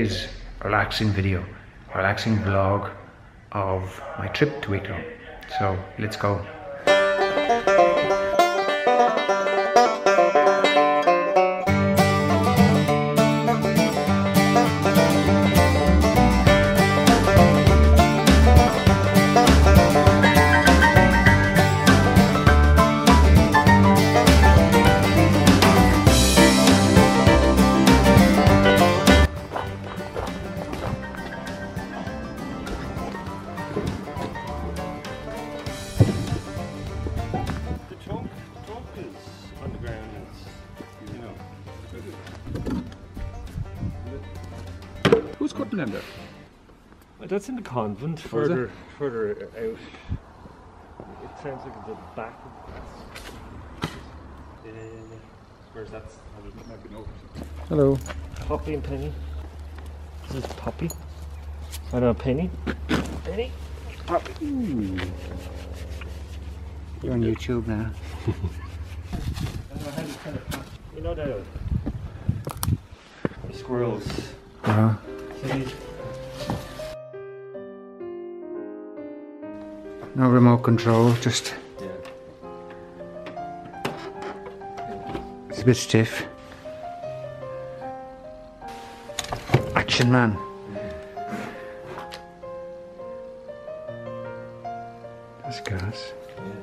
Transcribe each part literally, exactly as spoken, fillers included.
today's relaxing video, relaxing vlog of my trip to Wicklow. So let's go. Who's cutting them there? Well, that's in the convent, further further out. It sounds like it's at the back of the place. Yeah, yeah, yeah. Where's that? Hello. Poppy and Penny. This is Poppy. I know, Penny. Penny. Poppy. Ooh. You're on YouTube now. You know the squirrels. Uh-huh. See? No remote control, just Yeah. it's a bit stiff. Action man. That's gas.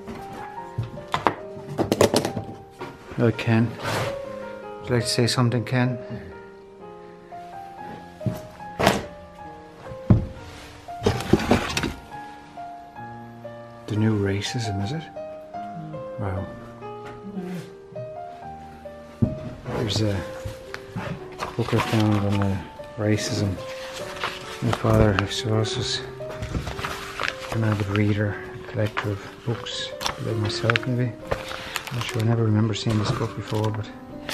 Hello, Ken. Would you like to say something, Ken? The new racism, is it? Wow. There's a book I found on uh, racism. My father, I suppose, was an avid reader, collector of books, like myself maybe. I'm not sure, I never remember seeing this book before, but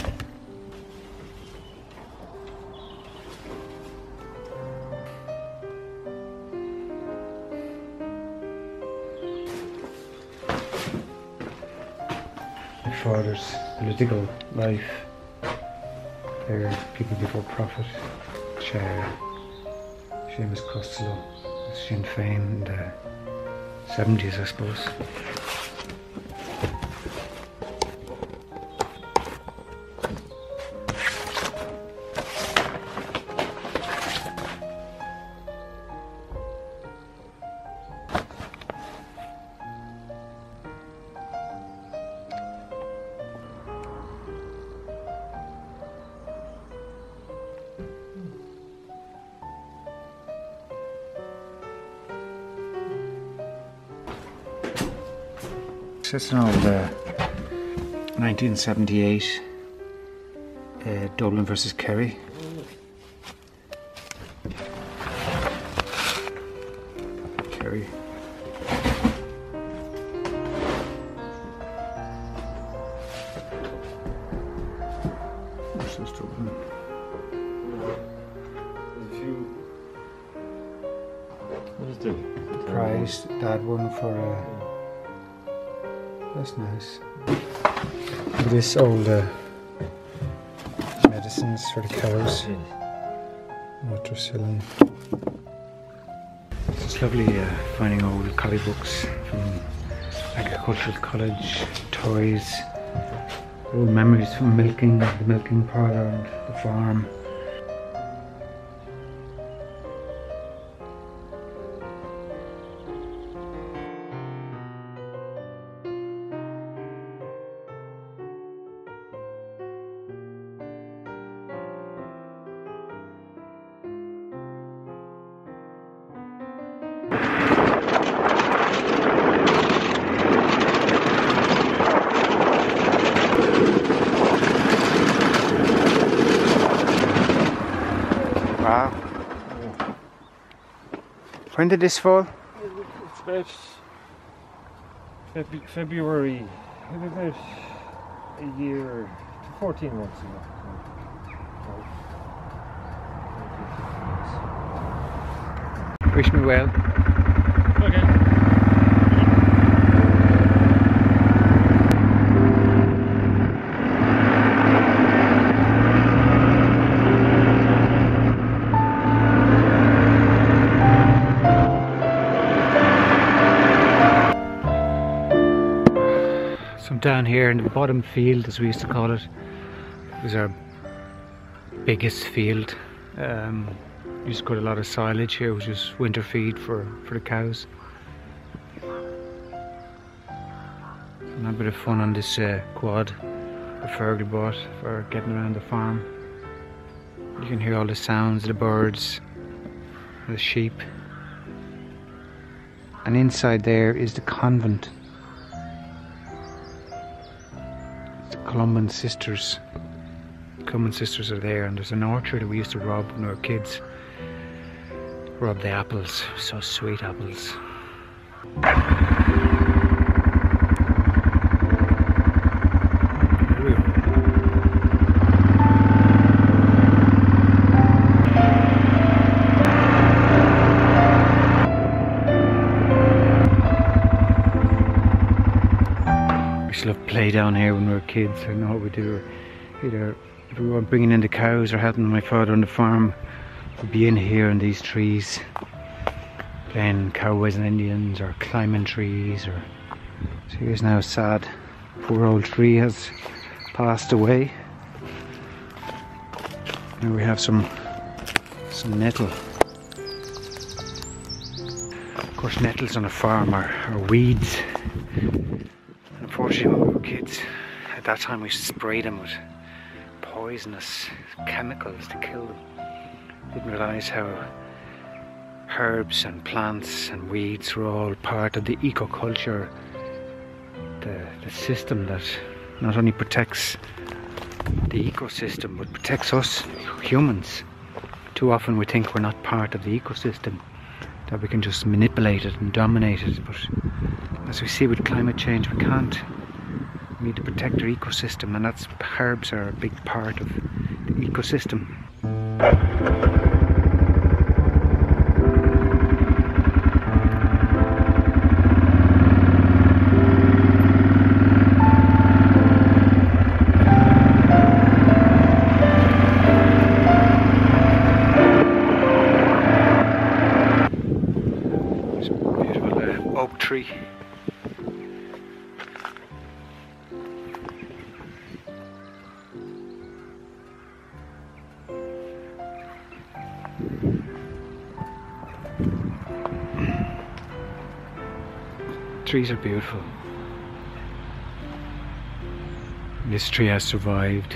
my father's political life, there, People Before Profit, Chair, Seamus Costello, Sinn Féin in the seventies, I suppose. It's an old uh, nineteen seventy-eight uh, Dublin versus Kerry. Kerry. Versus Dublin. What is the Prize, that one for uh, that's nice. Look at this old uh, medicines for the cows. Watercillin. It's lovely uh, finding old college books from agricultural college, toys, old memories from milking, the milking parlour and the farm. Wow. When did this fall? It's about Feb February, maybe about a year, fourteen months ago. Wish me well. Okay. So I'm down here in the bottom field, as we used to call it. It was our biggest field. Um, we used to cut a lot of silage here, which was winter feed for, for the cows. And a bit of fun on this uh, quad that Fergal bought for getting around the farm. You can hear all the sounds of the birds, the sheep. And inside there is the convent. Columban sisters. Columban sisters are there, and there's an orchard that we used to rob when we were kids. Rob the apples, so sweet apples. Here we go. We used to love play down here when we were kids. I know what we do. Either if we weren't bringing in the cows or helping my father on the farm, we'd be in here in these trees, playing cowboys and Indians or climbing trees. Or so here's now a sad, poor old tree has passed away. Here we have some some nettle. Of course, nettles on a farm are, are weeds. Unfortunately, when we were kids, at that time we sprayed them with poisonous chemicals to kill them. Didn't realise how herbs and plants and weeds were all part of the ecoculture, the, the system that not only protects the ecosystem but protects us humans. Too often we think we're not part of the ecosystem, that we can just manipulate it and dominate it, but as we see with climate change, we can't. We need to protect our ecosystem, and that's herbs are a big part of the ecosystem. There's a beautiful uh, oak tree. Trees are beautiful. This tree has survived.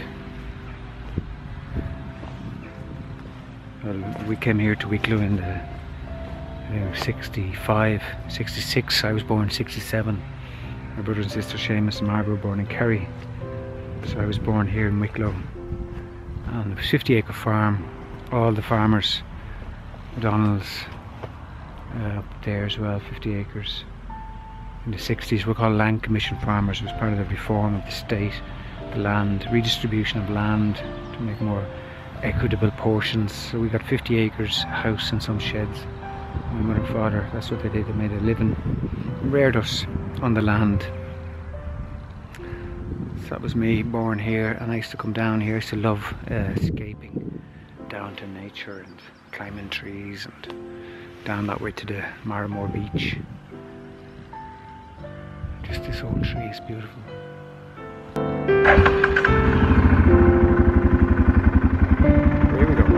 Well, we came here to Wicklow in the you know, sixty-five, sixty-six. I was born in sixty-seven. My brother and sister Seamus and Margaret were born in Kerry. So I was born here in Wicklow. And it was a fifty acre farm. All the farmers, McDonald's uh, up there as well, fifty acres. In the sixties were called land commission farmers. It was part of the reform of the state, the land, redistribution of land to make more equitable portions. So we got fifty acres, a house and some sheds. My mother and father, that's what they did, they made a living, reared us on the land. So that was me, born here, and I used to come down here. I used to love uh, escaping down to nature and climbing trees and down that way to the Mahgeramore beach. Just this old tree is beautiful. Here we go.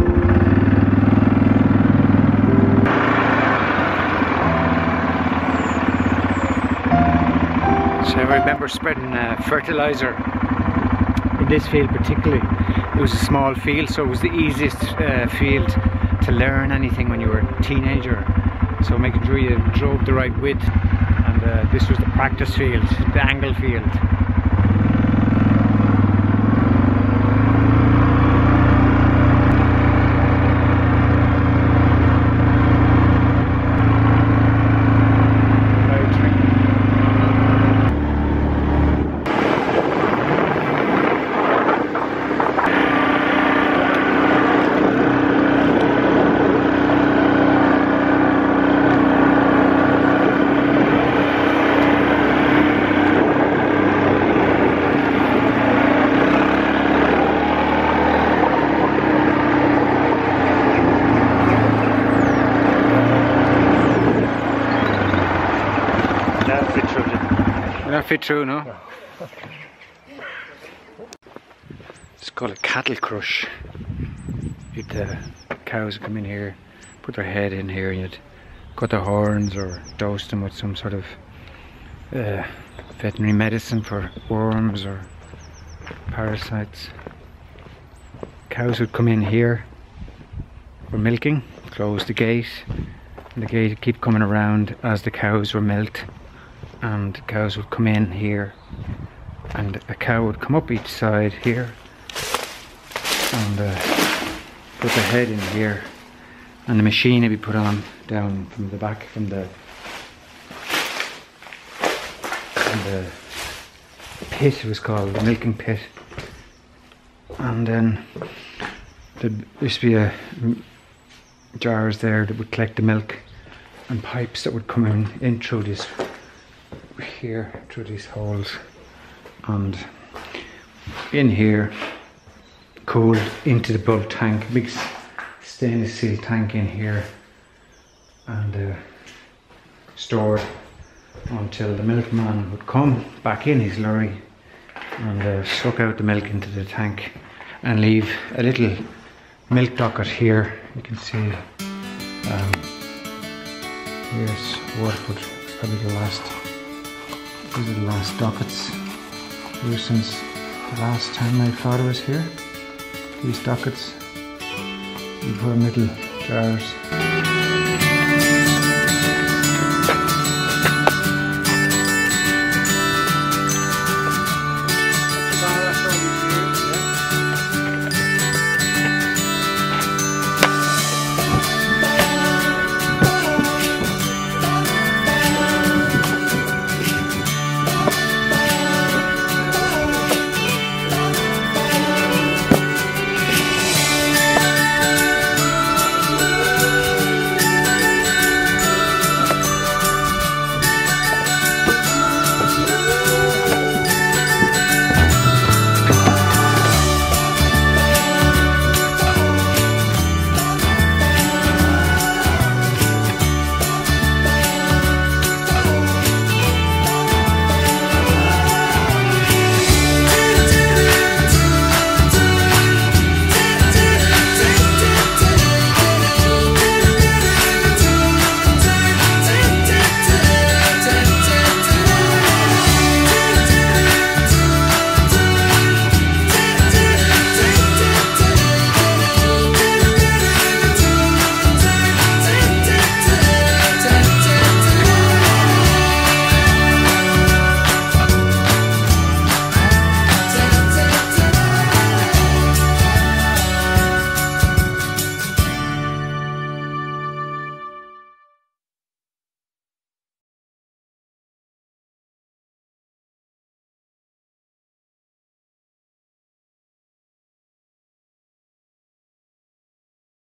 So I remember spreading uh, fertilizer in this field particularly. It was a small field, so it was the easiest uh, field to learn anything when you were a teenager. So making sure you drove the right width. And uh, this was the practice field, the angle field. Fit through, no? It's called a cattle crush. You'd, uh, cows would come in here, put their head in here, and you'd cut their horns or dose them with some sort of uh, veterinary medicine for worms or parasites. Cows would come in here for milking, close the gate, and the gate would keep coming around as the cows were milked, and cows would come in here, and a cow would come up each side here and uh, put the head in here, and the machine would be put on down from the back, from the from the pit. It was called the milking pit, and then there used to be a jars there that would collect the milk, and pipes that would come in in through this here, through these holes, and in here cooled into the bulk tank, big stainless steel tank in here, and uh, stored until the milkman would come back in his lorry and uh, suck out the milk into the tank and leave a little milk docket here. You can see um, here's Waterford. It's probably the last, these are the last dockets here since the last time my father was here. These dockets, you put in little jars.